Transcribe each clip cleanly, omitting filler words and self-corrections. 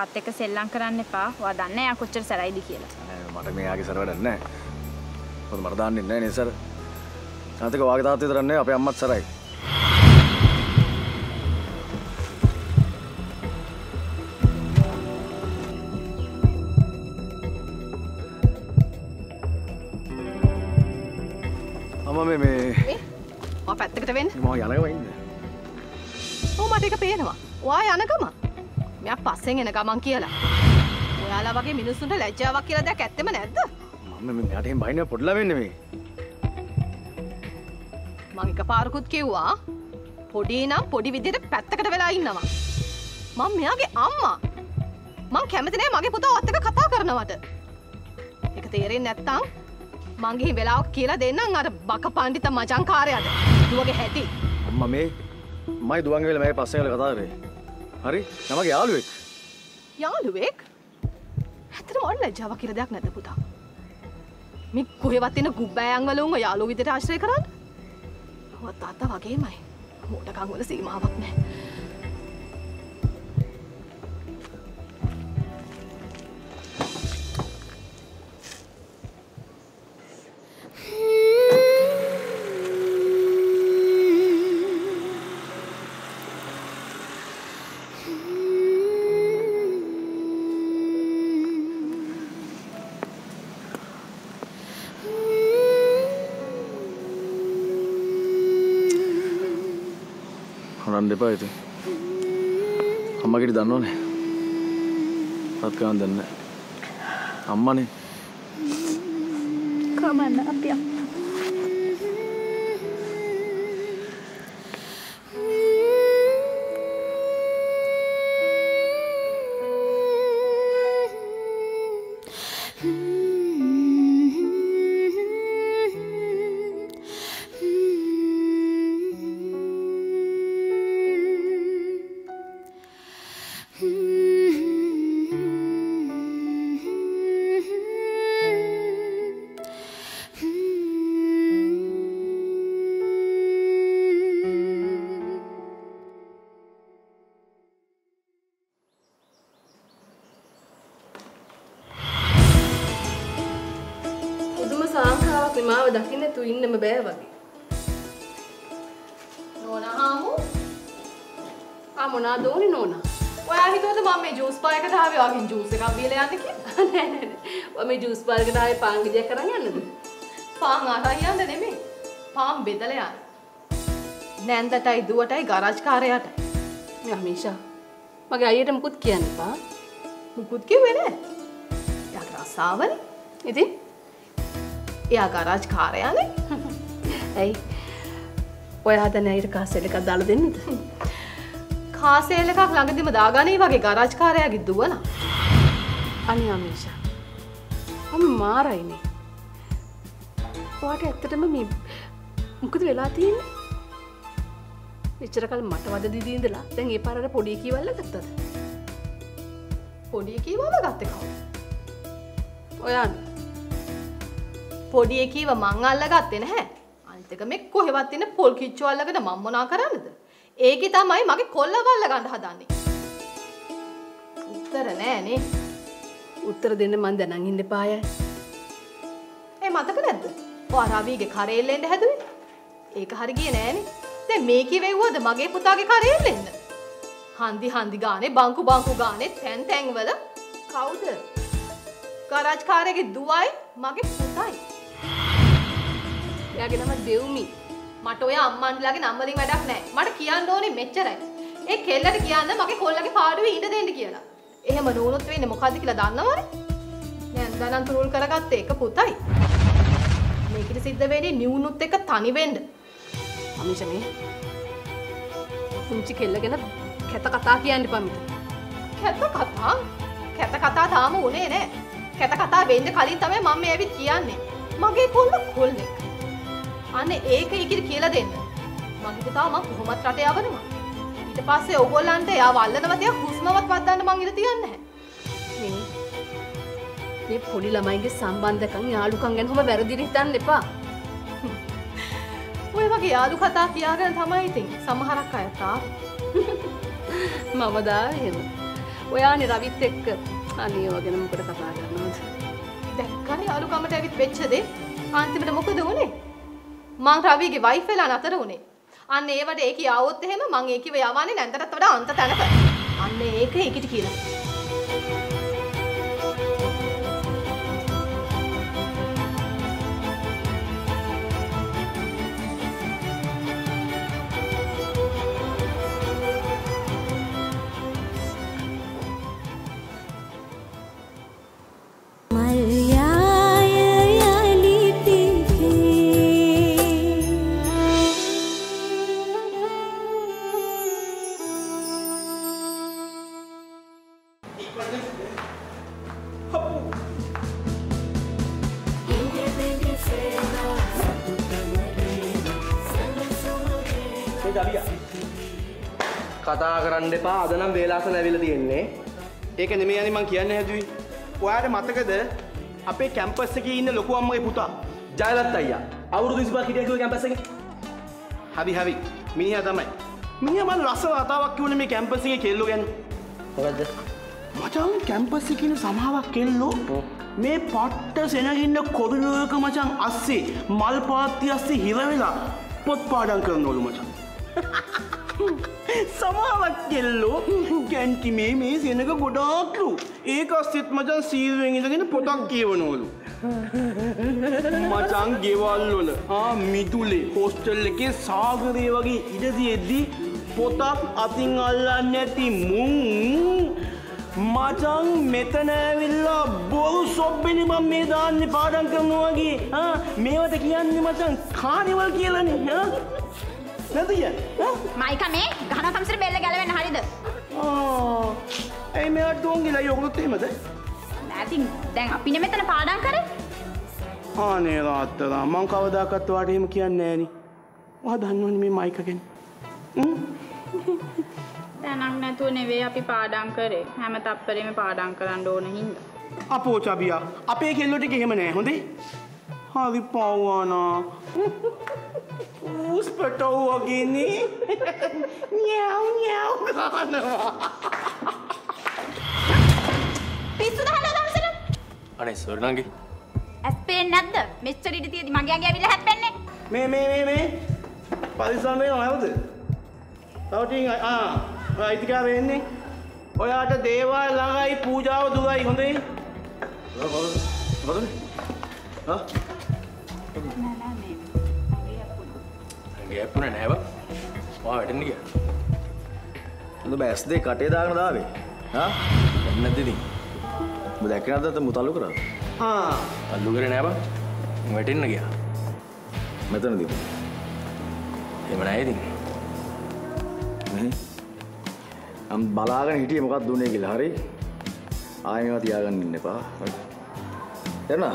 තාත් එක්ක සෙල්ලම් කරන්න එපා. ඔයා දන්නේ යා කොච්චර සරයිද කියලා. මට මෙයාගේ සර වැඩක් නැහැ. මොකද මට දාන්නේ නැහැ නේ සර. තාත්තක වාගේ තාත්තා විතරක් නෙවෙයි අපේ අම්මත් සරයි. අම්මා මේ ඔයා පැත්තකට වෙන්න. මම යනකම ඉන්නේ. ඔව් මට ඒක පේනවා. ඔයා යනකම. මෙයා පස්සෙන් එන ගමන් කියලා. ඔයාලා වගේ මිනිස්සුන්ට ලැජ්ජාවක් කියලා දෙයක් ඇත්තෙම නැද්ද? මම මෙයාට එහෙම බයින්නේ පොඩි ළමෙක් නෙමෙයි. මම එකපාරකුත් කිව්වා පොඩි නම් පොඩි විදිහට පැත්තකට වෙලා ඉන්නවා. මම මෙයාගේ අම්මා. මං කැමති නෑ මගේ පුතා ඔත් එක්ක කතා කරනවට. ඒක තේරෙන්නේ නැත්තම් මං ගිහින් වෙලාවක් කියලා දෙන්නම් අර බක පඬිත මචංකාරයාට. දුවගේ හැටි. අම්මා මේ මයි දුවන් වෙලා මගේ පස්සෙන් ගල කතා කරේ. හරි? තමගේ යාළුවෙක්. යාළුවෙක්? ඇත්තටම ඔන්න ලැජ්ජාවක් කියලා දෙයක් නැද්ද පුතා? මේ කොහෙවත් ඉන්න ගුබ්බෑයන් වල උන් යාළුවෝ විදිහට ආශ්‍රය කරන්නේ? ඔය තාත්තා වගේමයි. මොඩකම් වල සීමාවක් නැහැ. දෙපා ඉතින් අම්මගෙට දන්නවනේ තාත් ගන්න දන්නේ අම්මනේ කමන්න අපි අම්මා මාව දකින්න තු ඉන්නම බෑ වගේ. නෝනා හාමු. මොනවද ඕනේ නෝනා? ඔයා හිතුවද මම මේ ජූස් බාර් එකට ආවේ වගේ ජූස් එකක් බීලා යන්න කියලා? නෑ නෑ නෑ. ඔයා මේ ජූස් බාර් එකට ආවේ පාන් ගෙඩියක් කරන් යන්නද? පාන් අරන් යන්න නෙමෙයි. පාන් බෙදලා යන්න. නැන්දටයි දුවටයි ගරාජ් කාර්යයටයි. මේ අමීෂා. මගේ අයියට මුකුත් කියන්න එපා. මුකුත් කිව්වේ නෑ. යාට රස්සාවනේ. ඉතින් එයා ගරාජ් කාර්යානේ. ඇයි? ඔයා හදන අයියට කාසෙල් එකක් දාලා දෙන්නද? කාසෙල් එකක් ළඟදිම දාගන්නේ වගේ ගරාජ් කාර්යාගේ දුවන. අනේ අමීෂා. මම මාරයිනේ. ඔයාට ඇත්තටම මේ මොකද වෙලා තියෙන්නේ? එච්චර කල් මට වද දීදී ඉඳලා දැන් ඒ පාරට පොඩි කීවල්ල ගත්තද? පොඩි කීවල්ල ගත්තේ කවුද? ඔයානේ. පොඩි එකීව මං අල්ලගත්තේ නැහැ. අනිත් එක මේ කොහෙවත් ඉන්න පොල් කිච්චෝ අල්ලගෙන මම මොනා කරන්නද? ඒකේ තමයි මගේ කොල්ලව අල්ලගන්න හදන්නේ. උත්තර නෑනේ. උත්තර දෙන්න මං දැනන් ඉන්න එපායයි. මතක නැද්ද? ඔය රවිගේ කරේල්ලෙන්ද හැදුවේ? ඒක හරි ගියේ නෑනේ. දැන් මේ කිවෙව්වද මගේ පුතාගේ කරේල්ලෙන්ද? හන්දි ගානේ බංකු ගානේ තැන් වල කවුද? ගරාජ් කාර්යයේ දුවයි මගේ පුතයි. එයාගේ නම දෙව්මි. මට ඔය අම්මන්ලාගේ නම් වලින් වැඩක් නැහැ. මට කියන්න ඕනේ මෙච්චරයි. ඒ කෙල්ලට කියන්න මගේ කොල්ලගේ පාඩුවේ ඉඳ දෙන්න කියලා. එහෙම නෝනොත් වෙන්නේ මොකද්ද කියලා දන්නවනේ. දැන් දනන් තුරුල් කරගත්ත එක පුතයි. මේකිට සිද්ධ වෙන්නේ නිවුනුත් එක තනි වෙන්න. අමිෂ මේ පුංචි කෙල්ලගෙන කැත කතා කියන්න එපා මිත. කැත කතා තාම උනේ නෑ. කැත කතා වෙන්න කලින් තමයි මම මේ ඇවිත් කියන්නේ. මගේ කොල්ලෙක්. අනේ ඒක ඉකිට කියලා දෙන්න. මගේ පුතා මම කොහොමත් රටේ යවනවා. ඊට පස්සේ ඕගොල්ලන්ට යාව අල්ලනවා තියා හුස්මවත් වද්දන්න මං ඉර තියන්නේ නැහැ. මේ පොඩි ළමයිගේ සම්බන්ධකම් යාළුකම් ගැන ඔබ වැරදිට හිතන්න එපා. ඔය වගේ යාළු කතා කියාගෙන තමයි ඉතින් සමහරක් අය තා. මම දා එහෙම. ඔයානේ රවිත් එක්ක අනේ වගේ මොකද කතා කරනවද? දැක්කනේ යාළුකමට ඇවිත් වෙච්ච දේ. අන්තිමට මොකද වුනේ? මං රවිගේ වයිෆ් වෙලා නතර වුනේ. අන්න ඒවට ඒකී ආවොත් එහෙම මං ඒකිව යවන්නේ නැන්දටත් වඩා අන්ත තැනක. අන්න ඒක ඒකිට කියලා. කතා කරන්න එපා අද නම් වේලාසන ඇවිල්ලා තියෙන්නේ. ඒක නෙමෙයි යන්නේ මං කියන්න හැදුවේ. ඔයාට මතකද අපේ කැම්පස් එකේ ඉන්න ලොකු අම්මගේ පුතා ජයලත් අයියා අවුරුදු 25ක් හිටියා කිව්වේ කැම්පස් එකේ. හරි මිනිහා තමයි. මිනිහා මම ලස්සන කතාවක් කිව්වනේ මේ කැම්පස් එකේ කෙල්ලෝ ගැන. මොකද්ද? මචං කැම්පස් එකේ ඉන්න සමහරක් කෙල්ලෝ මේ පට්ට සෙනගින්න කොරිඩෝරක මචං අස්සේ මල් පාත්ති අස්සේ හිර වෙලා පොත් පාඩම් කරනවලු මචං. සමහරක් කෙල්ලෝ කැන්ටි මේ සෙනග ගොඩාක්ලු. ඒක අස්සෙත් මචං සීරුවෙන් ඉඳගෙන පොතක් කියවනවලු. මචං ගෙවල් වල මිදුලේ හොස්ටල් එකේ සාගරේ වගේ ඉඩ තියෙද්දි පොතක් අතින් අල්ලන්නේ නැති මුං මචං මෙතන ඇවිල්ලා බොරු සොබ්බෙනි මම මේ දාන්නේ පාඩම් කරනවා වගේ. මේවට කියන්නේ මචං කානිවල් කියලානේ. නැතිය මයික මේ ගහන තමසර බෙල්ල ගැලවෙන්න හරියද? ඇයි මේවට ඩෝංගිලා යොගුත් එහෙමද? නැතින් දැන් අපිනේ මෙතන පාඩම් කරේ. අනේ රාත්තරා මං කවදාකවත් ඔයාට එහෙම කියන්නේ නෑනේ. ඔයා දන්නවනේ මේ මයික ගැන. දැනක් නැතුව නෙවෙයි අපි පාඩම් කරේ. හැම තප්පරෙම පාඩම් කරන්න ඕන හින්දා. අපෝ චබියා අපේ කෙල්ලෝ ටික එහෙම නෑ හොඳේ. හරි පවුවානා. උස්පටෝ වගේනේ. නියව් ගන්නවා. පිස්සුද හදලා දවසට? අනේ සෝරි නංගි. ඇස් පේන්නේ නැද්ද? මෙච්චර ඉඳ තියදී මගේ අගේ ඇවිල්ලා හැප්පෙන්නේ. මේ පරිස්සම් වෙනවා නේද? තව ටික අයිතිකා වෙන්නේ. ඔයාට දේවාල ළඟයි පූජාව දුරයි හොඳේ. මොකද? ගැප්පුනේ නෑ බා. ඔයා වැටෙන්න ගියා. උඹ බෑස් දෙක කටේ දාගෙන දාවේ. දැන් නැද්ද ඉතින්? උඹ දැක්කේ නැද්ද මුතල්ලු කරා? අල්ලු කරේ නෑ බා. මම වැටෙන්න ගියා. මෙතනදී. එහෙම නෑ ඉතින්. මම බලාගෙන හිටියේ මොකක්ද දුන්නේ කියලා. හරි. ආයෙ මේවා තියාගන්න ඉන්න එපා. හරි. එන්න.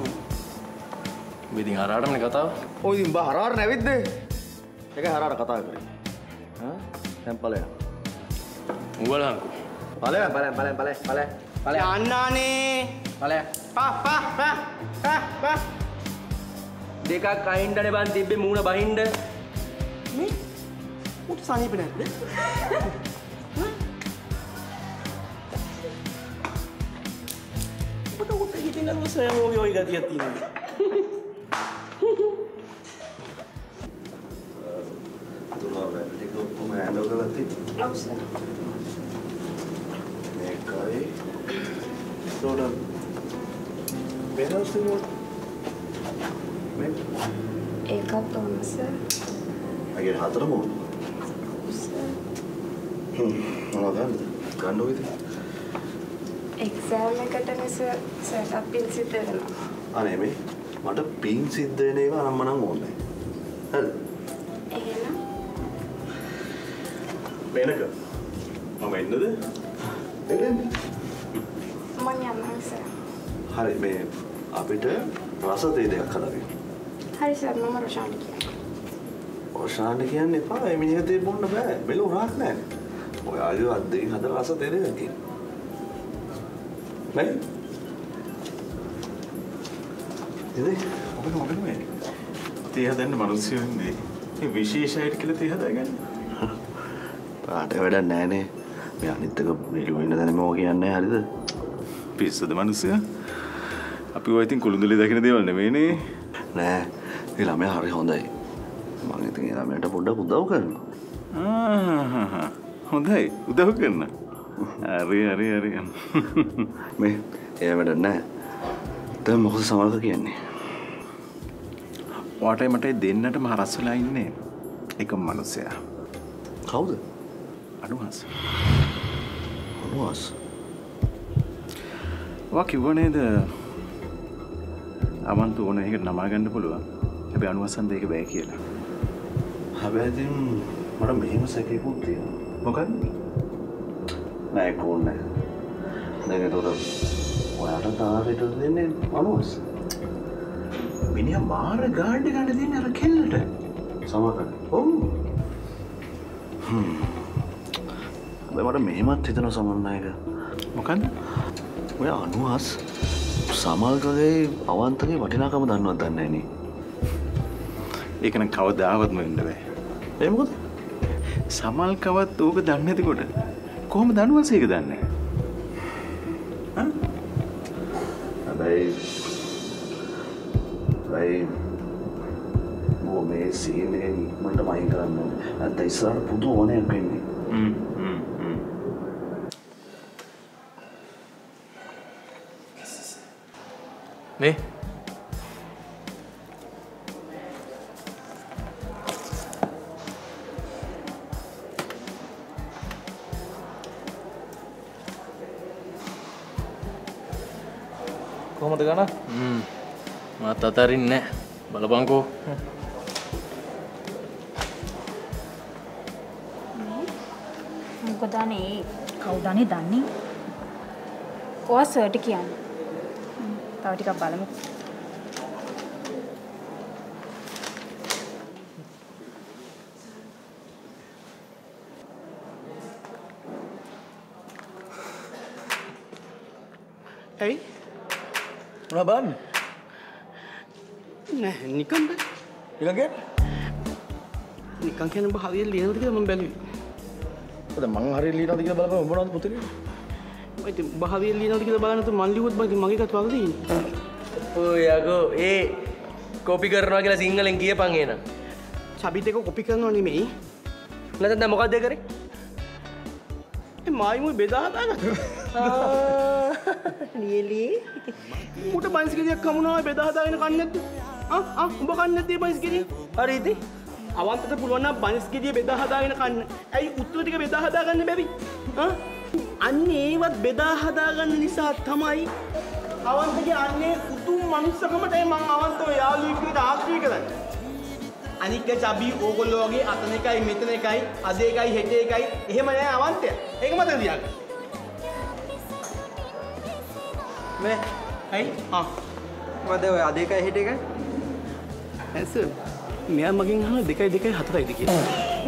ඉතින් හරහාටමනේ කතාව. ඔය ඉතින් බා හරහාට නැවිද්ද? ඒකයි හරහාට කතා කරේ. දැන් ඵලයන්. උඹලන්කෝ. ඵලයන්. අන්නානේ. ඵලයන්. පා. දෙකක් අහින්නනේ බන් තිබ්බේ මූණ බහින්න. මේ උට සනීප නැද්ද? උට හිතින් අර සයෝගේ ඔය ගතියක් තියෙනවා. ඒකත් ඕන සර්. අගේ හතරම ඕන. මොනවද ගන්න ඕනේ? එක්සෑම් එකටනේ සර් සෙටප් පින් සිද්ධ වෙනවා. අනේ මේ මට පින් සිද්ධ වෙන ඒවා නම් මනම් ඕනේ. හරිද? එහෙනම් මේනක මම එන්නද? එන්න. මම යන්නම් සර්. හරි මේ අපිට රස තේ දෙකක් හදාගන්න. හරි සර් මම රොෂාන්ට කියනවා. රොෂාන්ට කියන්න එපා. මේ මිනිහ තේ බොන්න බෑ. මෙලෝ රාක් නෑ. ඔයාගේ අත් දෙකෙන් හදලා රස තේ දෙකක් කියන්න. මේ ඉතින් ඔබ මේ තේ හදන්න මිනිස්සු ඉන්නේ. මේ විශේෂ අයට කියලා තේ හදාගන්න. පාට වැඩක් නෑනේ. මේ අනිත් එක නිලු වෙන දැන මම කියන්නේ හරිද? පිස්සුද මිනිස්සයා? අපි ඔය ඉතින් කුළුඳුලි දකින්න දේවල් නෙමෙයිනේ. නෑ. ඒ ළමයා හරි හොඳයි. මම ඉතින් ඒ ළමයාට පොඩ්ඩක් උදව් කරනවා. හොඳයි. උදව් කරන්න. හරි. මේ ඒ වැඩ නෑ. දැන් මොකද සමහරක කියන්නේ? ඔයාට මට දෙන්නටම හරස් වෙලා ඉන්නේ එකම මිනිසයා. කවුද? අනුහස්. අනුහස්. ඔයා කිව්ව නේද? අමන්තු ඕන එකට නමා ගන්න පුළුවන්. හැබැයි අනුහසන් දෙයක බෑ කියලා. හැබැයි ඉතින් මට මෙහෙම සැකේකුත් තියෙනවා. මොකක්ද? නෑ කොහොමද? දැන් ඒතකොට ඔයාට තාරේට දෙන්නේ අනුහස්. මිනිහා මාර ගාඩ් ගන්න දෙන්නේ අර කෙල්ලට. සමහරක්. ඔව්. හැබැයි මට මෙහෙමත් හිතෙනවා සමන්නායක. මොකන්ද? ඔය අනුහස් සමල්කගේ අවන්තගේ වටිනාකම දන්නවත් දන්නේ නැහැ නේ. ඒක නම් කවදාවත්ම වෙන්න බෑ. ඒ මොකද? සමල්කවත් ඕක දන්නේ නැතිකොට කොහොමද අනුහස් ඒක දන්නේ? හැබැයි මේ සීන් එක ඉක්මනට වයින් කරන්න ඕනේ. නැත්නම් ඉස්සරහට පුදු ඕනයක් වෙන්නේ. මේ කොහොමද ගන්න? මත් අතරින්නේ නැහැ. බලපංකෝ. මොකද අනේ කවුදනේ දන්නේ? ඔයා සර්ට් කියන්නේ. තව ටිකක් බලමු. ඇයි? මොනවා බලන්නේ? නෑ නිකන් බෑ. නිකන් කියන්නේ? නිකන් කියන්නේ ඔබ හරියට ලියනවද කියලා මම බැලුවේ. ඔතන මං හරියට ලියනවද කියලා බලපුවම මොනවද පුතේ? මම ඉතින් ඔබ හරියට ලියනවද කියලා බලන්න තු මන් ලිව්වොත් මම ඉතින් මගේ එකත් වගදීන්නේ. ඔය යකෝ ඒ කොපි කරනවා කියලා සිංහලෙන් කියපන් එන. චබිත් එක කොපි කරනවා නෙමෙයි. නැත්නම් දැන් මොකක්ද කරේ? ඒ මායිමුයි බෙදා හදාගත්තා. නියලි. උට බයිස්කලියක් කමුණා බෙදා හදාගෙන කන්නේ නැද්ද? උඹ කන්නේ නැද්ද මේ බයිස්කලිය? හරි ඉතින්. අවන්තට පුළුවන් නම් බයිස්කලිය බෙදා හදාගෙන කන්න. ඇයි උත්තර ටික බෙදා හදාගන්න බැරි? අන්න ඒවත් බෙදා හදාගන්න නිසා තමයි අවන්තගේ අන්නේ උතුම් මනුස්සකමට මම අවන්තව යාළුවෙක් විදිහට ආශ්‍රය කරන්නේ. අනික චබි ඕගොල්ලෝ වගේ අතන එකයි මෙතන එකයි අද එකයි හෙට එකයි එහෙම නෑ අවන්තය. ඒක මතක තියාගන්න. මේ ඇයි? මොකද ඔය අද එකයි හෙට එකයි? ඇස් මෙයා මගෙන් අහන 2 2 4යිද කියලා.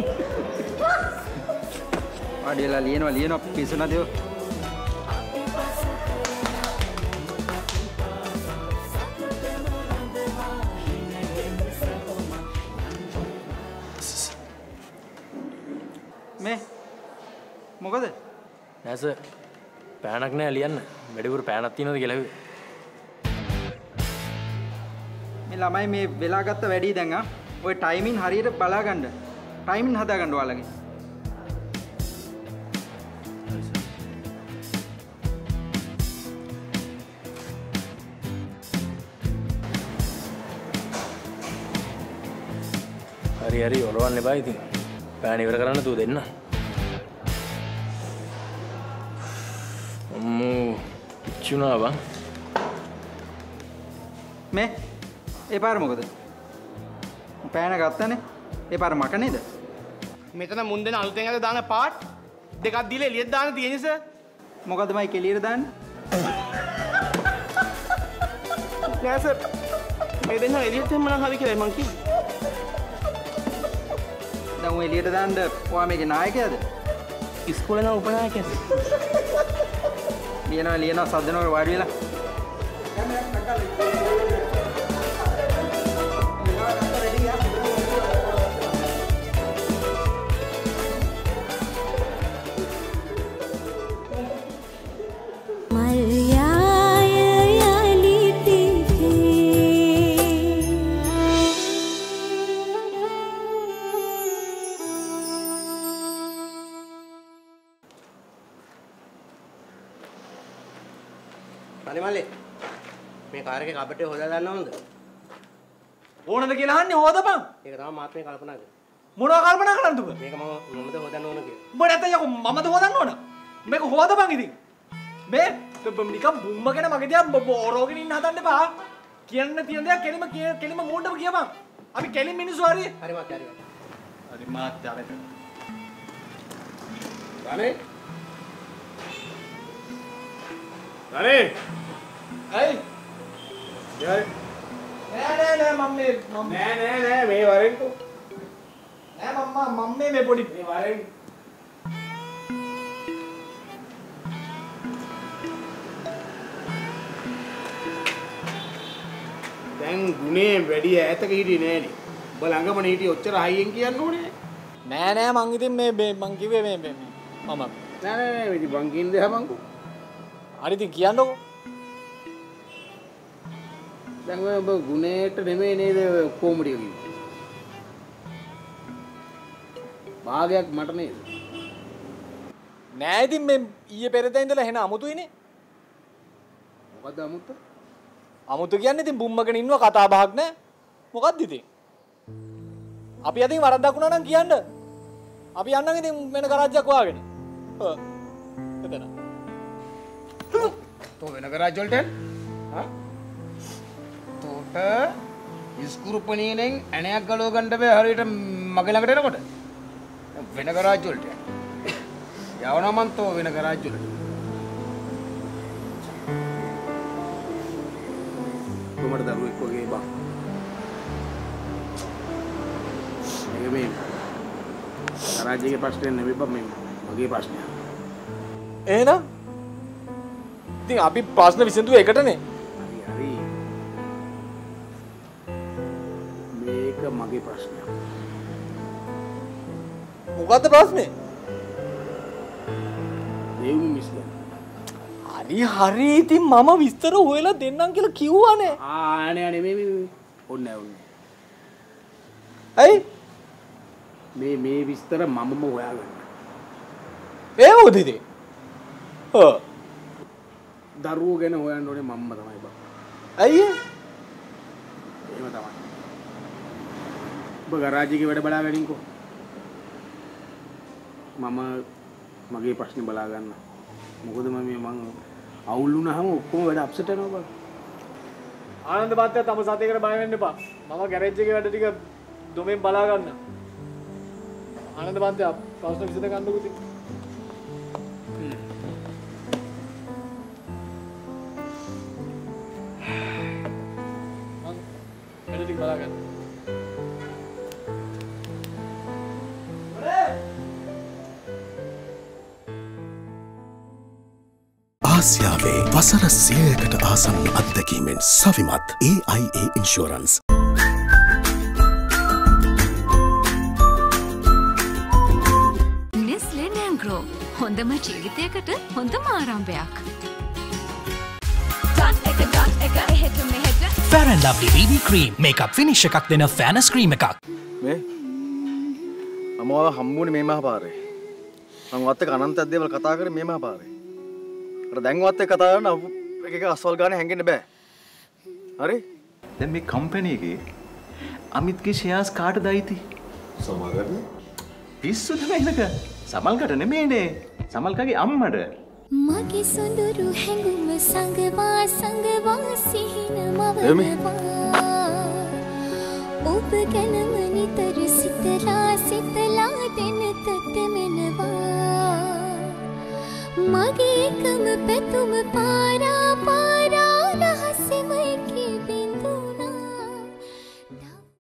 ආඩියලා ලියනවා පිස්සු නැදේව. මේ මොකද? නැස පෑනක් නෑ ලියන්න. වැඩිපුර පෑනක් තියෙනවද කියලා හෙව්වේ. මේ ළමයි මේ වෙලා ගත්ත වැඩි දැන් ඔය ටයිමින් හරියට බලා ගන්න. ටයිමින් හදා ගන්න ඔයාලගේ. හරි ඔලවන්න එපා ඉතින්. පෑන ඉවර කරන්න තු දෙන්න. අම්මෝ පිච්චුණා බං. මේ ඒ පාර මොකද? පෑන ගත්තනේ. ඒ පාර මක නේද? මෙතන මුන් දෙන අලුතෙන් අද දාන පාට් දෙකක් දීලා එළියට දාන්න තියෙන නිසා මොකද මයි කෙලියට දාන්නේ? නෑ සර්. මේ දෙන්න එළියට එන්න නම් හරි කියලා මං කිව්වේ. දැන් ඔය එළියට දාන්න ඔයා මේකේ නායකයාද? ඉස්කෝලේ නම් උපනායකයා. ලියනවා සද්දනවා වාඩි වෙලා. මල්ලි මේ කාර් එකේ කපටේ හොදලා දාන්න ඕනද? ඕනද කියලා අහන්නේ හොදපන්. ඒක තමයි මාත් මේ කල්පනා කරේ. මොනවා කල්පනා කරන්නද ඔබ? මේක මමද හොදන්න ඕන කියලා. උඹ නැත්නම් යකෝ මමද හොදන්න ඕන. මේක හොදපන් ඉතින්. මේ නිකම් බුම්මගෙන මගේ දිහා බොරෝගෙන ඉන්න හදන්න එපා. කියන්න තියෙන දේ කෙලිම මෝඩව කියපන්. අපි කෙලින් මිනිස්සු හරි. හරි මාත් හරි. හරි මාත් හරි. රනේ. රනේ. ඇයි? යයි. නෑ මේ වරෙන්කෝ. නෑ මම මේ පොඩි මේ වරෙන්. දැන් ගුණේ වැඩි ඈතක හිටියේ නෑනේ. ඔබ ළඟමනේ හිටියේ ඔච්චර හයියෙන් කියන්න ඕනේ. නෑ මං ඉතින් මේ මං කිව්වේ මේ මම නෑ ඉතින් බං කියන්නේ හැමංකෝ. හරි ඉතින් කියන්නකෝ. දැන් ඔබ ගුණේට නෙමෙයි නේද කොමඩිය කිව්වේ. භාගයක් මට නේද? නෑ ඉතින් මේ ඊයේ පෙරේදා ඉඳලා එහෙන අමුතුයිනේ. මොකද්ද අමුත්ත? අමුතු කියන්නේ ඉතින් බුම්මගෙන ඉන්නව කතා බහක් නෑ. මොකද්ද ඉතින්? අපි අතින් වරද්දක් වුණා නම් කියන්න. අපි යන්නම් ඉතින් වෙන කරාජ්ජක් වාගෙන. ඔව්. එතන. තෝ වෙන කරාජ් වලට යන්න? හා? තෝට ඉස්කුරුපණියෙන් ඇණයක් ගලව ගන්න බෑ හරියට මගේ ළඟට එනකොට. වෙන කරාජ් වලට යන්න. යවනවා මන් තෝ වෙන කරාජ් වලට. කොහමද දරුවෙක් වගේ බං. මේ කරාජ්‍යගේ ප්‍රශ්නේ නෙමෙයි බං මේ මගේ ප්‍රශ්නය. එහෙනම් ඉතින් අපි ප්‍රශ්න විසඳුවේ එකටනේ. හරි. මේක මගේ ප්‍රශ්නයක්. මොකද්ද ප්‍රශ්නේ? දෙවුනි මිස්ලන්. හරි ඉතින් මම විස්තර හොයලා දෙන්නම් කියලා කිව්වනේ. අනේ නෙමෙයි ඕනේ. ඇයි? මේ විස්තර මමම හොයාගන්න. ඒ මොකද ඉතින්? ඔව්. දරුවෝ ගැන හොයන්න ඕනේ මම්ම තමයි බං. ඇයි? එහෙම තමයි. ඔබ ගරාජිකේ වැඩ බලා ගනින්කෝ. මම මගේ ප්‍රශ්නේ බලා ගන්න. මොකද මම අවුල් වුණාම ඔක්කොම වැඩ අප්සෙට් වෙනවා බං. ආනන්ද මහත්තයා තම සතේකට බය වෙන්න එපා. මම ගෑරේජ් එකේ වැඩ ටික දොමෙන් බලා ගන්න. ආනන්ද මහත්තයා ප්‍රශ්න විසඳ ගන්නකෝ ඉතින්. වැඩ ටික බලා ගන්න. ආසියාවේ වසර 100කට ආසන්න අත්දැකීමෙන් සවිමත් AIA ඉන්ෂුරන්ස්. නෙස්ලේ නෑන්ග්‍රෝ හොඳම ජීවිතයකට හොඳම ආරම්භයක්. Fair and Lovely BB Cream makeup finish එකක් දෙන ෆෑනස් ක්‍රීම් එකක්. මේ අමෝව හම්බුනේ මේ මහ පාරේ. මම වත් එක්ක අනන්තයක් දේවල් කතා කරේ මේ මහ පාරේ. අර දැන් වත් එක්ක කතා කරන එක අස්වල් ගානේ හැංගෙන්න බෑ. හරි? දැන් මේ කම්පැනි එකේ අමිත්ගේ ෂෙයාර්ස් කාටද අයිති? සමගට පිස්සුද මේක? සමල්කට නෙමෙයිනේ. සමල්කගේ අම්මට. මගේ සොඳුරු හැඟුම සංගවා සිහින මවනවා. ඔබ ගැනම නිතර සිතලා දෙන තෙතමෙනවා. මගේ එකම පැතුම පාරා රහසෙම